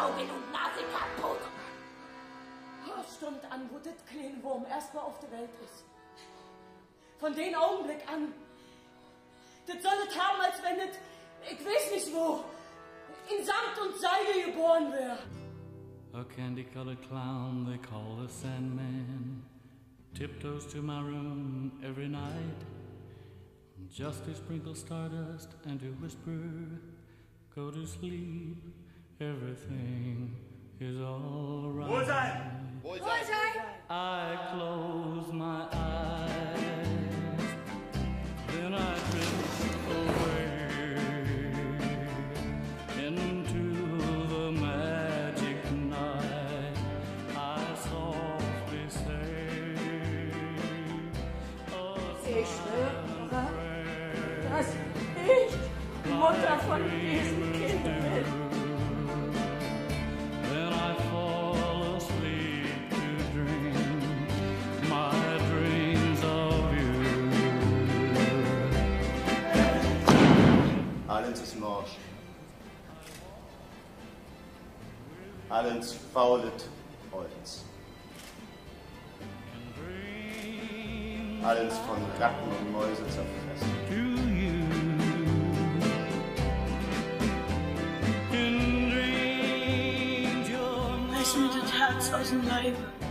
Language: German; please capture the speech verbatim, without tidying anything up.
Augen und Nase kaputt. Stund an, wo das kleine Wurm erstmal auf der Welt ist. Von dem Augenblick an, das soll es haben, als wenn es, ich weiß nicht wo, in Samt und Seide geboren wäre. A candy-colored clown they call the Sandman tiptoes to my room every night just to sprinkle stardust and to whisper, go to sleep, everything is all right. Wohlsein! Wohlsein! I close my eyes, then I drift away into the magic night. I softly say, Ich schwöre, dass ich Mutter von diesem Kind bin. Allens ist Marsch. Allens faulet Holz. Allens von Ratten und Mäuse zerfressen. Reiß mir das Herz aus dem Leibe.